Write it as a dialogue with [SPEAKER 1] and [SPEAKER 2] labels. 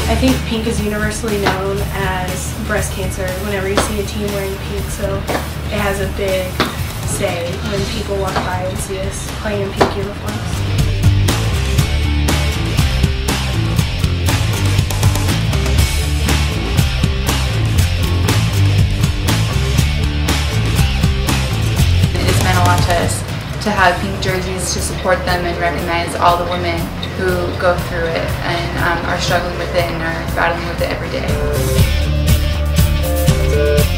[SPEAKER 1] I think pink is universally known as breast cancer whenever you see a team wearing pink, so it has a big say when people walk by and see us playing in pink uniforms.
[SPEAKER 2] It's meant a lot to us to have pink jerseys to support them and recognize all the women who go through it and are struggling with it and are battling with it every day.